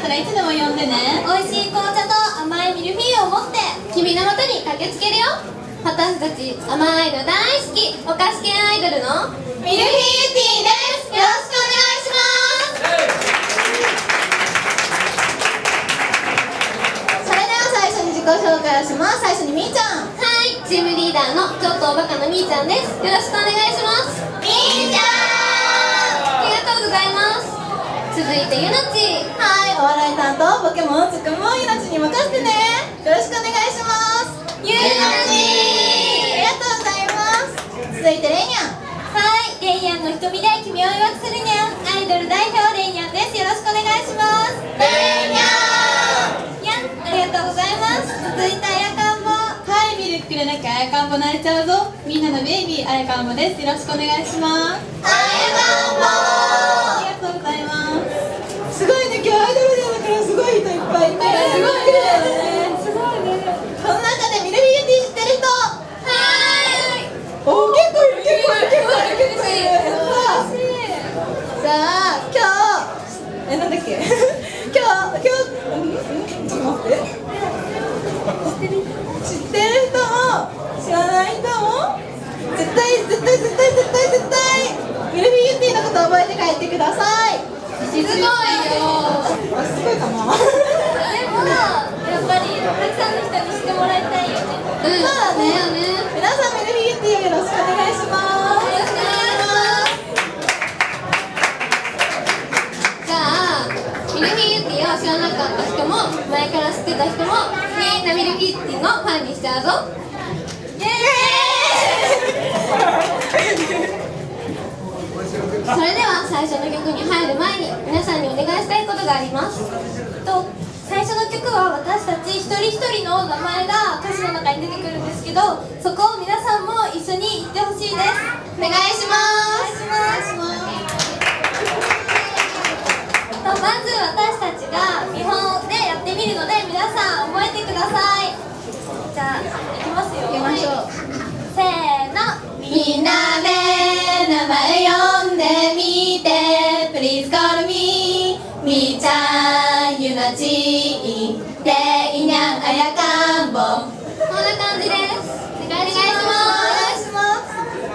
ったらいつでも呼んでね。 美味しい紅茶と甘いミルフィーユを持って君のもとに駆けつけるよ。私たち甘いの大好きお菓子系アイドルのミルフィーユティーです。よろしくお願いします。 それでは最初に自己紹介をします。最初にみーちゃん。 はい、チームリーダーのちょっとおバカなみーちゃんです。よろしくお願いします。みーちゃん、ありがとうございます。続いてゆなち。 はい、お笑い担当ボケもツッコミもゆなちに任せてね。よろしくお願いします。 ゆなち、 ありがとうございます。続いてれいにゃん。 はい、レイヤンの瞳で君を祝福するにゃん。アイドル代表レイヤンです。よろしくお願いします。 れいにゃん。 やん、ありがとうございます。続いてあやかんぼ。 はい、ミルクくれなきゃあやかんぼ泣いちゃうぞ。みんなのベイビーあやかんぼです。よろしくお願いします。 あやかんぼ。 ありがとうございます。すごいね、今日アイドルデーだからすごい人いっぱいいて、すごいね。すごいね。この中でミルフィーユティー知ってる人。おー、結構いる、結構いる、結構いる、結構いる。さあ、今日、なんだっけ今日、ちょっと待って。知ってる人も、知らない人も、絶対、ミルフィーユティーのこと覚えて帰ってください。 すごいよ。 すごいかな。 でも、やっぱりたくさんの人に知ってもらいたいよね。 そうだね。皆さんミルフィーユティーよろしくお願いします。 よろしくお願いします。じゃあ、ミルフィーユティーを知らなかった人も前から知ってた人もみんなミルフィーユティーのファンにしちゃうぞ。イエーイ。それでは最初の曲に入る前に皆さんにお願いしたいことがあります。最初の曲は私たち一人一人の名前が歌詞の中に出てくるんですけど、そこを皆さんも一緒に言ってほしいです。お願いします。まず私たちが見本でやってみるので皆さん覚えてください。じゃあいきますよ。 行きましょう。 せーの。 みんなで名前呼んでみて Please call me みーちゃんゆなちれいにゃんあやかんぼ。 こんな感じです。お願いします。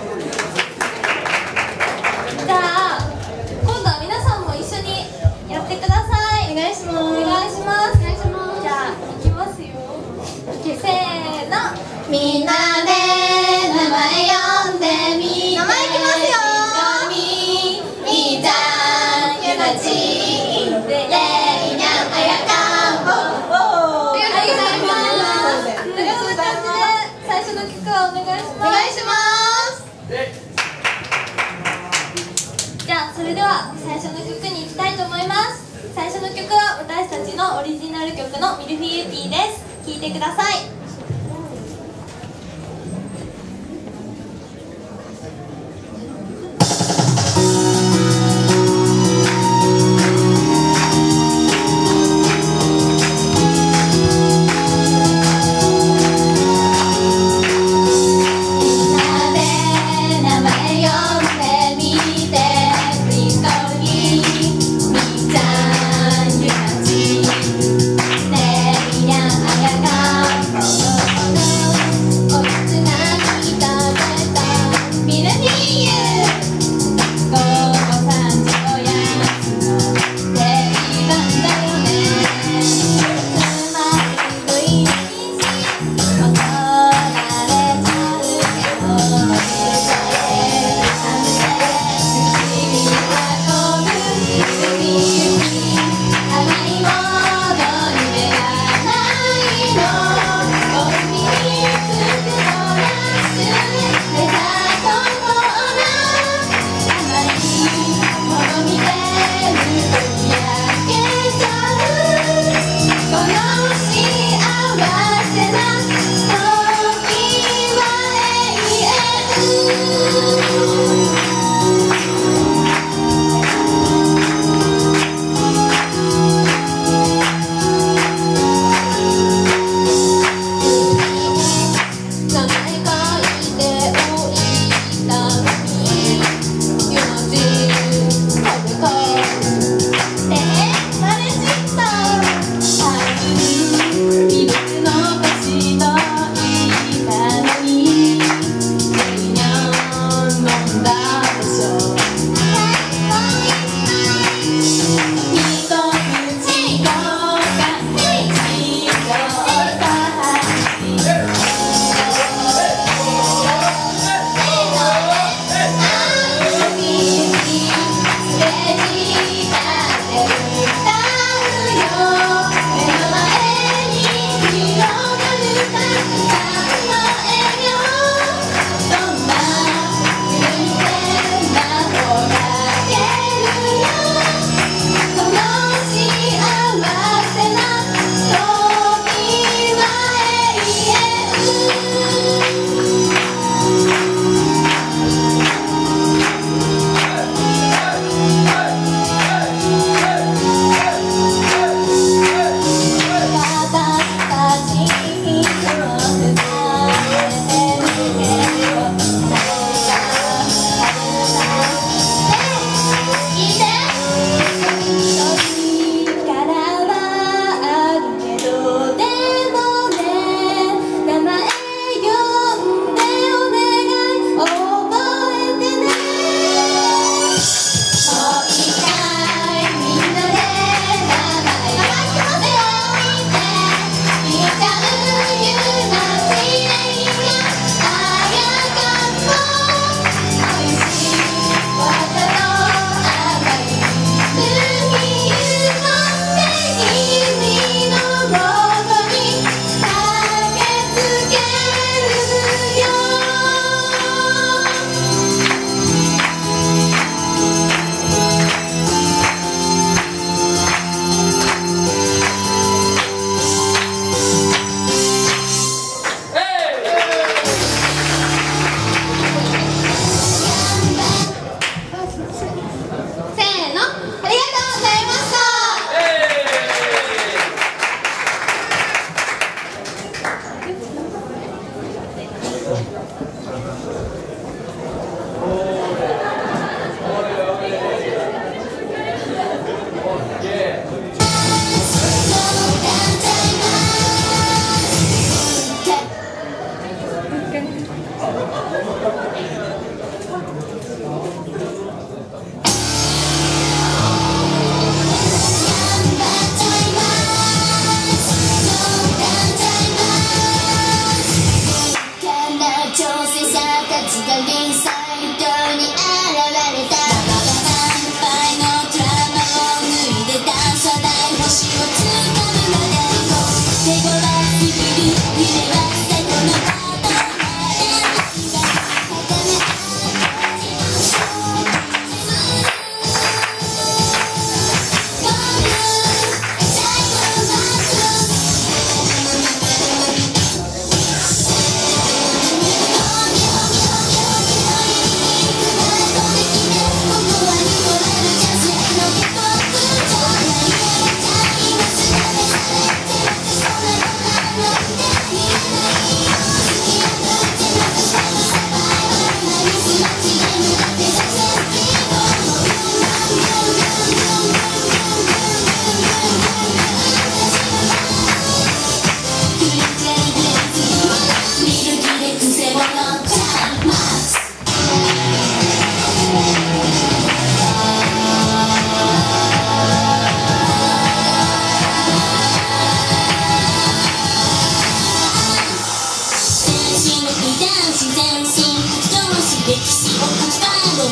じゃあ今度は皆さんも一緒にやってください。 お願いします。 お願いします。じゃあいきますよ。せーの。 みんなで名前呼んでみて名前いきますよ。みーちゃんゆなちれいにゃんあやかんぼ。 ありがとうございます。こんな感じで最初の曲はお願いします。 お願いします。 じゃあそれでは最初の曲に行きたいと思います。最初の曲は私たちのオリジナル曲のミルフィーユティーです。聴いてください。 みんなで名前呼んでみて Please call me みーちゃんゆなちれいにゃんあやかんぼ。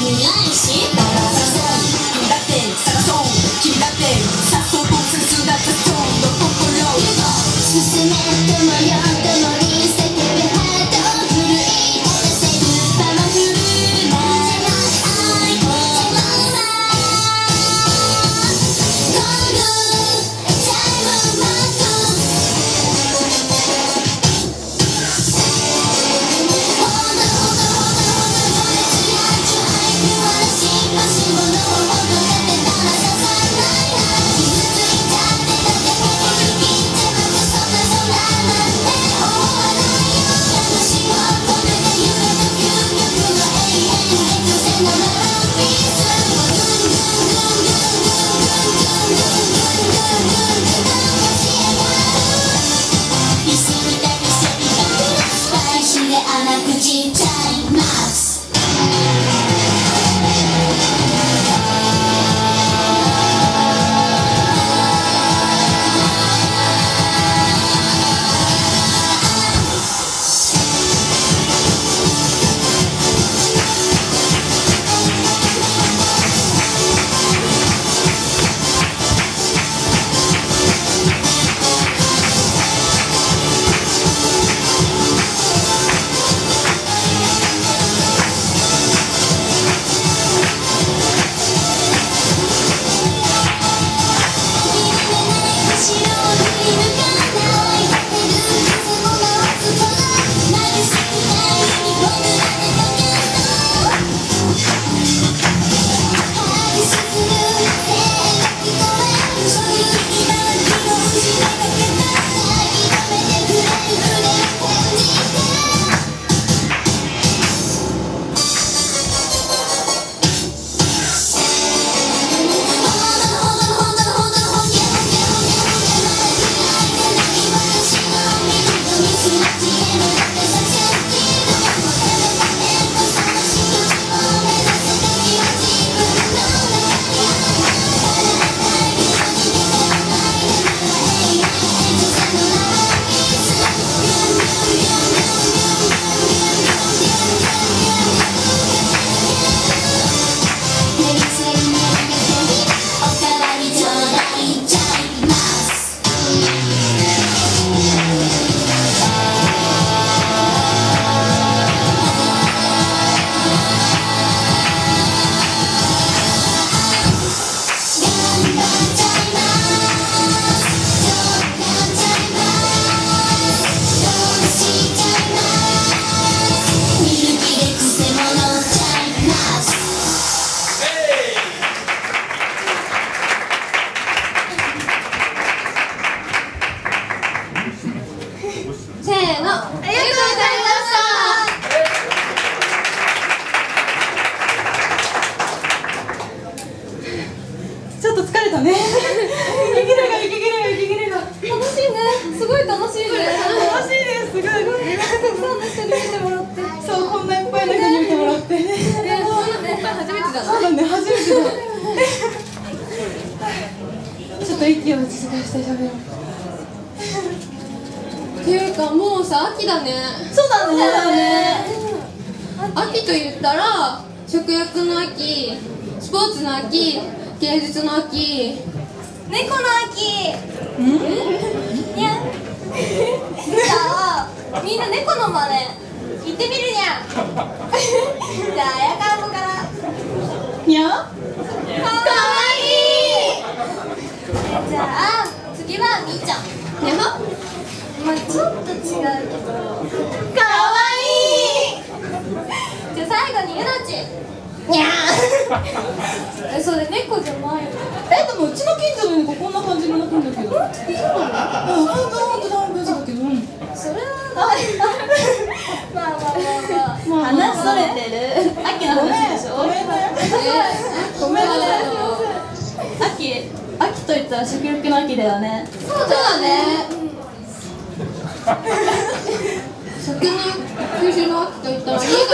にないし探そう君だって探そう君だってさっそうと切だったそうの心進めてもよってもリセケベハート古いセルパワフルな愛をゴールタイムマットちょっと息を落ち着かせて喋ろう。 っていうかもうさ秋だね。 そうだね。 秋と言ったら食欲の秋、スポーツの秋、芸術の秋、 猫の秋。にゃん。じゃあみんな猫の真似言ってみるにゃん。じゃああやかんぼからにゃん。 かわいい。じゃあ次はみーちゃん。 にゃはまあちょっと違うけどかわいい。じゃあ最後にゆなち。にゃー。それ猫じゃないの。 でもうちの近所の猫こんな感じの鳴くんだけど。そうなの？ほんとだけど。 それはまあ話それてる。秋の話でしょ。 ごめんね。 秋と言ったら食欲の秋だよね。 そうだね。食の吸収の秋と言ったら新潟。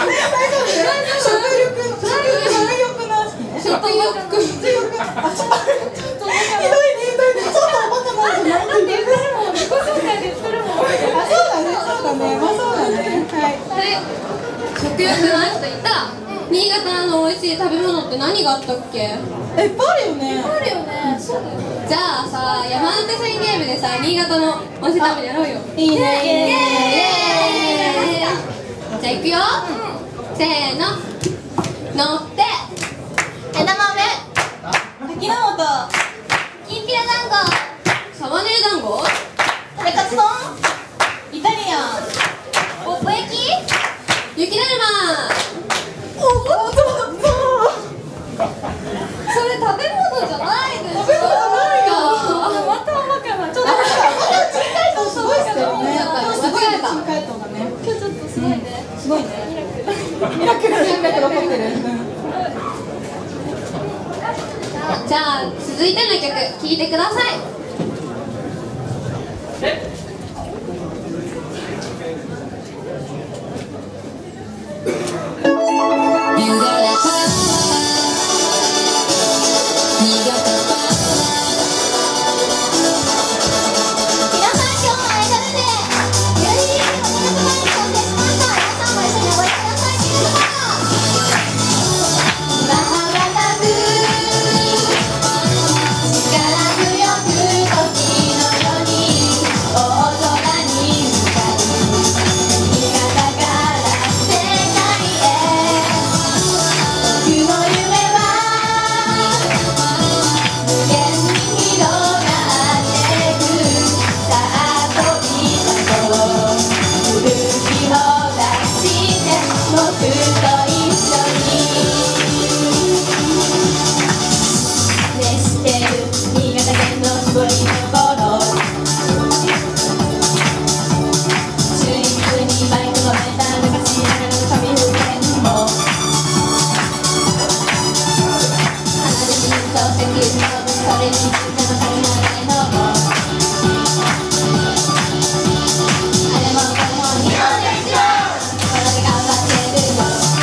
食欲の秋。 食欲。 ひどいね。ちょっとバカなんじゃない？だって言ってるもん。自己紹介で言ってるもん。あ、そうだね。まあそうだね。はい。 食欲の秋と言ったら新潟の美味しい食べ物って何があったっけ？ いっぱいあるよね。 あるよね。そうだよ。じゃあさ、山手線ゲームでさ、新潟の美味しい食べやろうよ。 いいね。 イエーイ。じゃあ行くよ。せーの。乗って。 枝豆滝の本。 きんぴら団子サバネー団子。 タレカツ丼イタリアン。 ポップ焼き雪だるま。 おお、そうそれ食べ物じゃないでしょ。 食べ物じゃないよ。 また甘くない。ちょっと珍解答すごいしたよね。 間違えた。 珍解答だね。 今日ちょっとすごいね。 すごいね。ミラクル起こってる。 じゃあ続いての曲聴いてください。 皆さん今日もアイドルで有利利益の努力前に完成しました。皆さんも一緒に覚えてください。けれどもバハバタ風力強く時のように大空に向かう新潟から世界へ僕の夢は無限に広がってくさあ飛び立とう勇気を出して僕と一緒に熱してる新潟県の絞りの頃チューリップにバイク乗れた昔ながらの紙風船も花でミント石油のそれについての足りないのもあれもこれも日本ですよこれで頑張ってるよ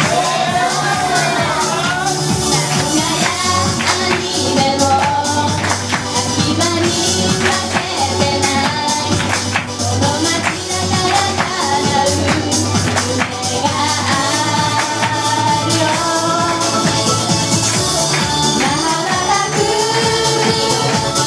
何がやアニメも秋葉に負けてないこの街だから叶う夢があるよバハバタ風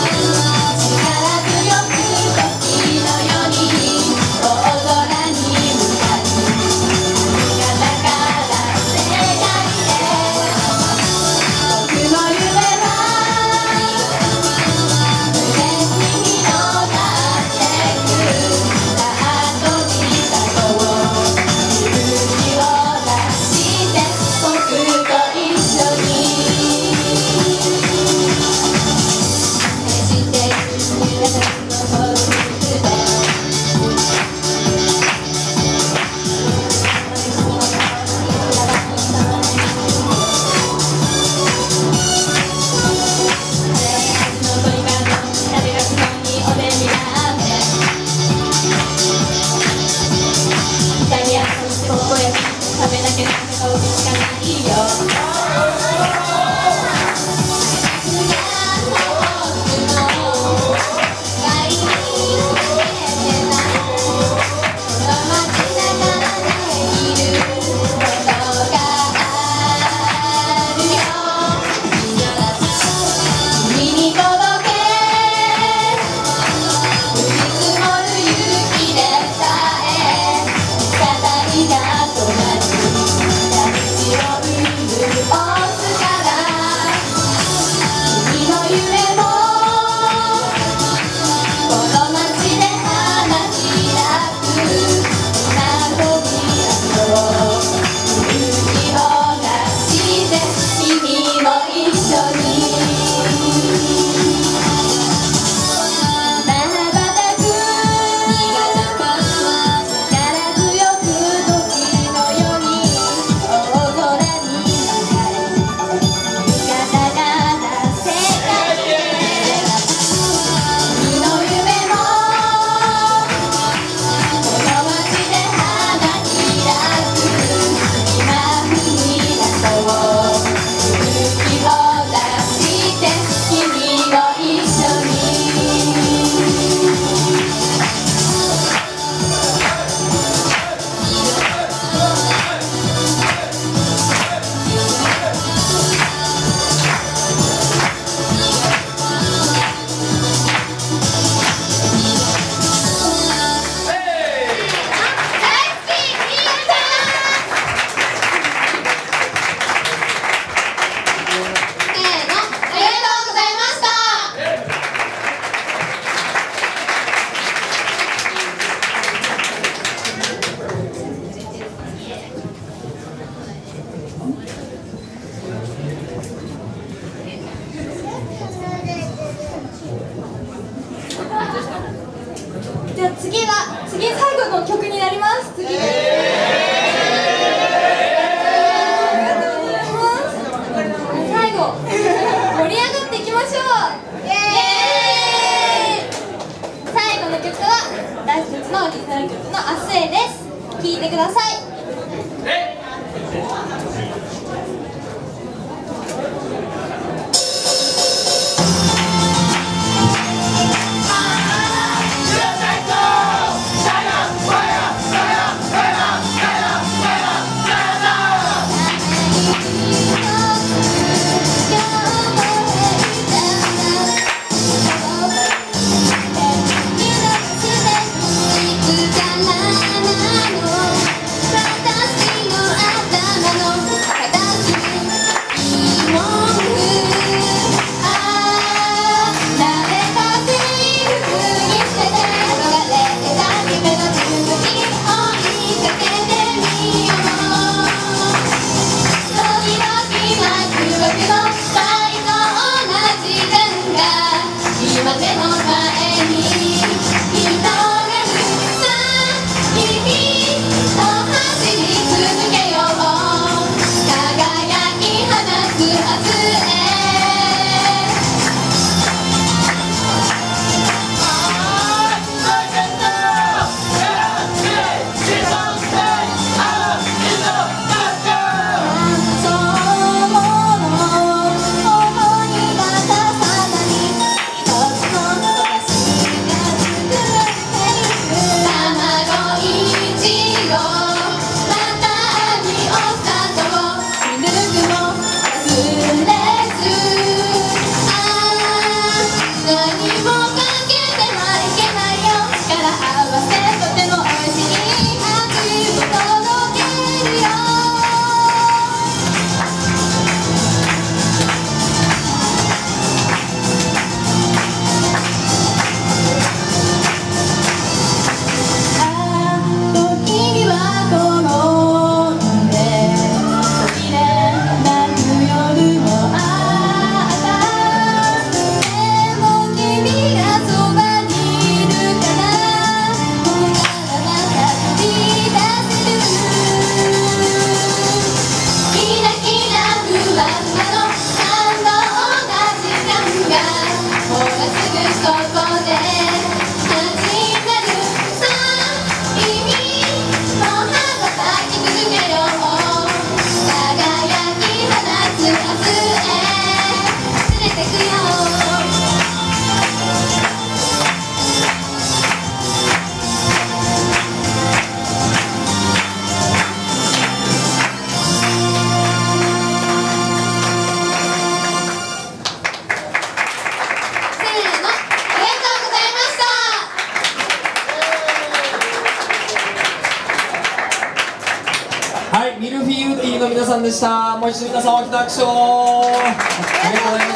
でした。もう一度皆さん大きな拍手を。ありがとうござい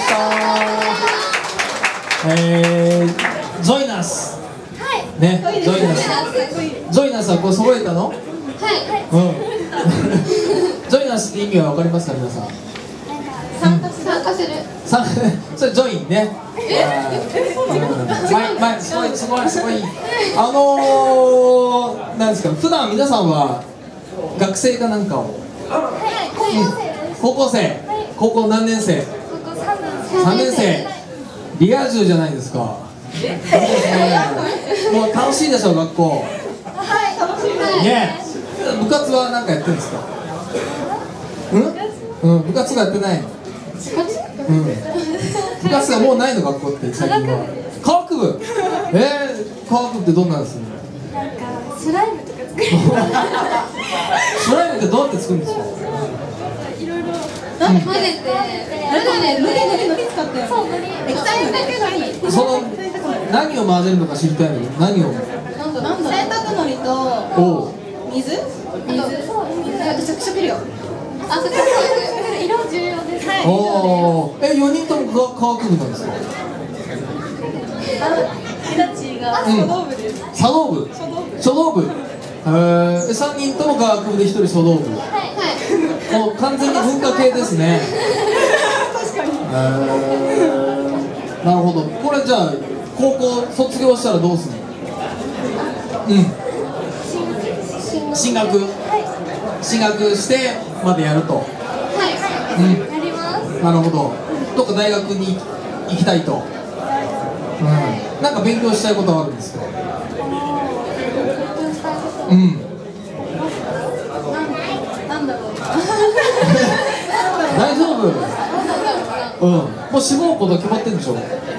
ました。ジョイナス。ね、ジョイナス。ジョイナスはこう揃えたの？はい。うん。ジョイナスって意味はわかりますか皆さん？ 参加する。 それジョインね。すごい。なんですか。普段皆さんは学生かなんかを。高校生。高校何年生？3年生。リア充じゃないですか。もう楽しいでしょ学校。 はい、楽しいです。 ね。部活は何かやってるんですか？部活がやってないの？部活がもうないの学校って最近は。科学部。科学部ってどんなんですか？ なんかスライムとか作る。 スライムってどうやって作るんですか？ いろいろ混ぜて、 塗り使って。そう、塗り。液体だけのり。 その何を混ぜるのか知りたいの？何を？ 洗濯のりと水？あと着色料。 あ、それ色重要です。 おお。4人とも科学部なんですか？ ひなちが書道部です。 書道部。3人とも科学部で1人書道部。もう完全に文化系ですね。 確かに。 なるほど。これじゃあ高校卒業したらどうするの？進学してまでやると。 やります。 なるほど。どっか大学に行きたいと。なんか勉強したいことはあるんですか？ なんだろう。 大丈夫？もう志望校と決まってるんでしょ？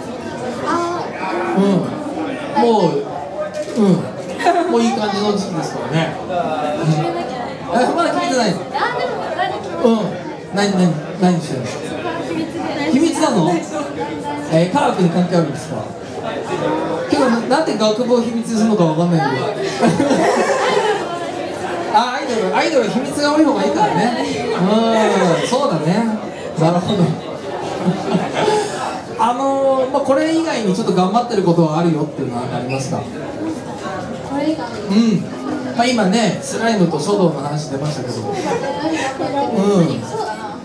もういい感じの時期ですからね。まだ決めてないの？何してるの？秘密なの？科学に関係あるんですか？けどなんで学部を秘密にするのかわかんないけど。アイドル秘密が多い方がいいからね。そうだね。なるほど。これ以外にちょっと頑張ってることはあるよっていうのはありますか？ これ以外。 今ね、スライムと書道の話出ましたけど。 そうだな。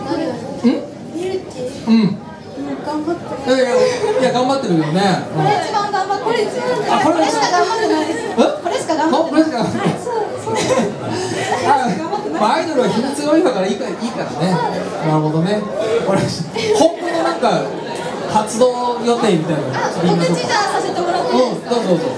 頑張ってる。 いや頑張ってるよね。 これ一番頑張ってる。これしか頑張ってないです。これしか頑張ってない。 アイドルは秘密が多いからいいからね。なるほどね。これ本当のなんか活動予定みたいなの告知じゃあさせてもらっていいですか？ どうぞ。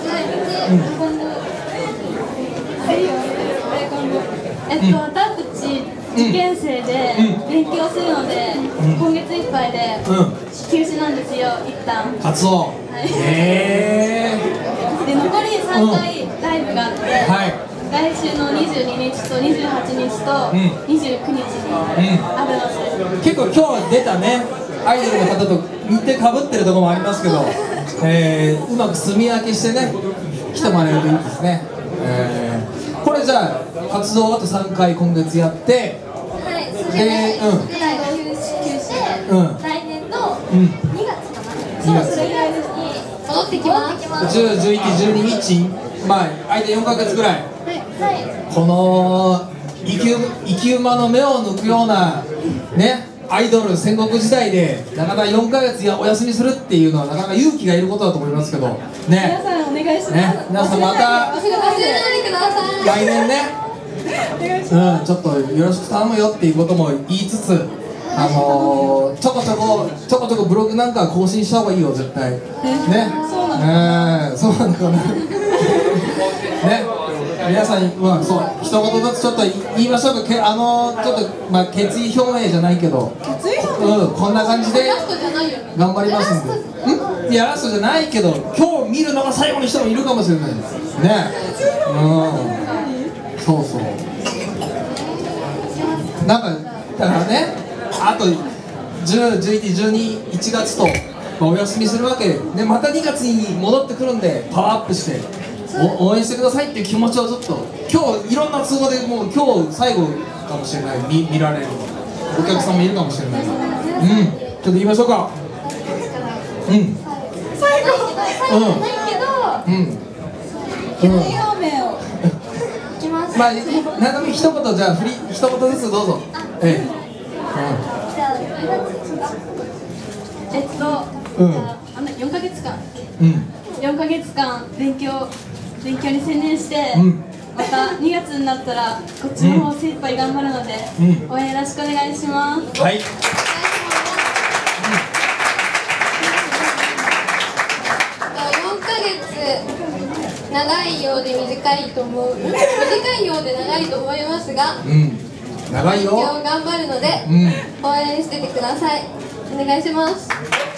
私たち受験生で勉強するので、今月いっぱいで休止なんですよ、一旦。 活動。 で、残り3回ライブがあって、来週の22日と28日と29日にあるので、 結構今日出たね、アイドルの方と日程かぶってるところもありますけど、うまく住み分けしてね、来てもらえるといいですね。これじゃあ活動あと3回今月やって、 それで休止して来年の2月かな、それぐらいに戻ってきます。 10、11、12日、間4ヶ月ぐらい、この生き馬の目を抜くようなね、アイドル戦国時代でなかなか4ヶ月お休みするっていうのはなかなか勇気がいることだと思いますけどね。 皆さんお願いします。 皆さんまた来年ね、ちょっとよろしく頼むよっていうことも言いつつ、ちょこちょこブログなんか更新した方がいいよ絶対ね。そうなのかな。ね、皆さんにそう一言ずつちょっと言いましょうか。ちょっと決意表明じゃないけど、こんな感じで頑張りますんで。いやラストじゃないけど、今日見るのが最後の人もいるかもしれないですね。そうなんかだからね、あと10、11、12、1月とお休みするわけで、また2月に戻ってくるんでパワーアップして応援してくださいっていう気持ちをちょっと今日いろんな都合でもう今日最後かもしれない、見られるお客さんもいるかもしれない。ちょっと言いましょうか。 最後ないけど決意表明をいきます。 まあ、ななみ一言じゃあ一言ずつどうぞ。 じゃあ 4ヶ月間4ヶ月間勉強に専念して、また2月になったらこっちの方精一杯頑張るので、応援よろしくお願いします。 はい。 4ヶ月長いようで短いと思う短いようで長いと思いますが、 長いよ。 今日頑張るので、応援しててください。お願いします。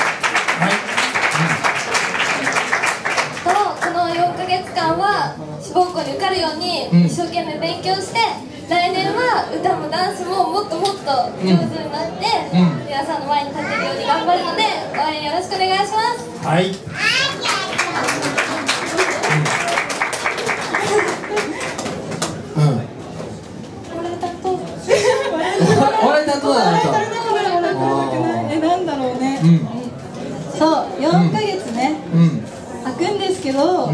この4ヶ月間は志望校に受かるように一生懸命勉強して、来年は歌もダンスももっともっと上手になって、皆さんの前に立てるように頑張るので、応援よろしくお願いします。 はい。お笑い担当だなと。 なんだろうね。そう、4ヶ月ね、空くんですけど、はい。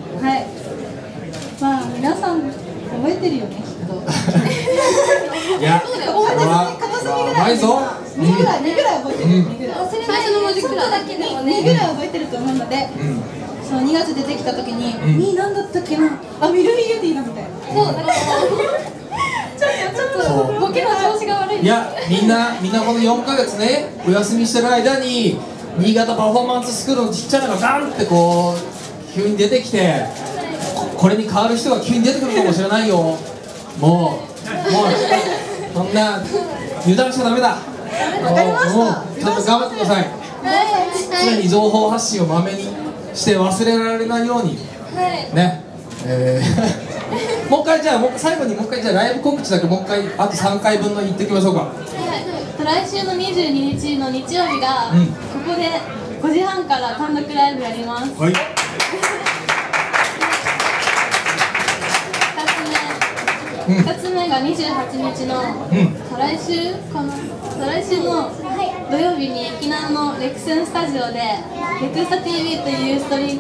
まあ皆さん覚えてるよね、きっと。 いや、 覚えてる。片隅ぐらい。2ぐらい覚えてる。 最初の文字くらいだけでもね、 2ぐらい覚えてると思うので、そう2月出てきた時に、2なんだったっけな、あ、ミルフィーユティーだみたいな。 そう、なんかちょっとボケの調子が悪い。 いや、みんなこの4ヶ月ね、お休みしてる間に新潟パフォーマンススクールのちっちゃなのがガンってこう急に出てきて、これに変わる人が急に出てくるかもしれないよ。もうそんな油断しちゃダメだ。 わかりました。 ちゃんと頑張ってください。常に情報発信をまめにして忘れられないようにね。もう一回じゃあ最後にもう一回じゃあライブ告知だけもう一回あと3回分の言っておきましょうか。 来週の22日の日曜日が、ここで5時半から単独ライブやります。 はい。 2つ目が28日の、再来週の土曜日に沖縄のレクスンスタジオでレクスタ TV というストリー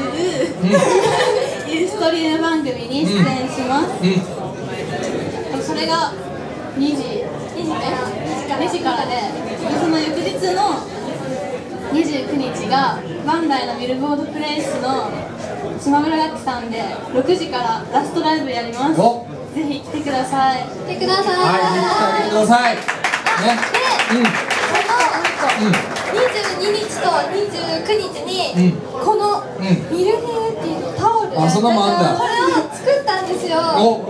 ム番組に出演します。それが2時からで、その翌日の29日がバンダイのビルボードプレイスの島村楽器さんで6時からラストライブやります。ぜひ来てください。 来てください。 はい、ぜひ来てください。ね。 22日と29日にこのミルフィーユティーのタオル、これを作ったんですよ。だ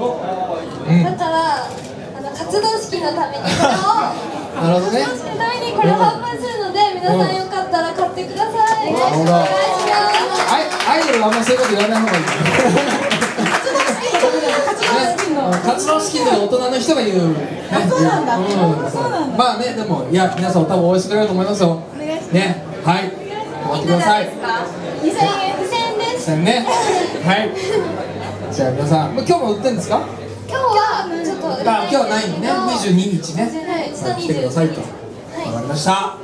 から活動資金のためにこれをなるほどね。 活動資金のためにこれを販売するので、皆さんよかったら買ってください。お願いします。 アイドルはあんまりそういうこと言わない方がいい。活動資金で大人の人が言う。 そうなんだ。 まあね、でもいや皆さん多分応援してくれると思いますよ。ね、はい。頑張ってください。 2000円です。 2000円ね。はい。じゃあ皆さん、今日も売ってるんですか？ 今日はちょっと今日はないんでね、22日ね。来てくださいと。わかりました。はい、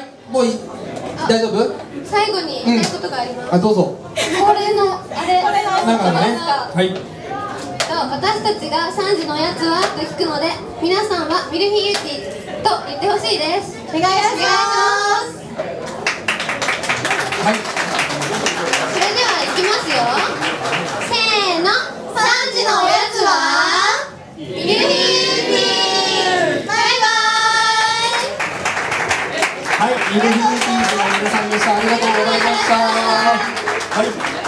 もう大丈夫？ 最後に言いたいことがあります。 あ、どうぞ。 これのあれなんかね。はい。 私たちが3時のおやつはと聞くので、皆さんはミルフィーユティーと言ってほしいです。お願いします。 はい。 それでは行きますよ。せーの、3時のおやつはミルフィーユティー。バイバイ。 はい、ミルフィーユティーの皆さんでした。ありがとうございました。はい。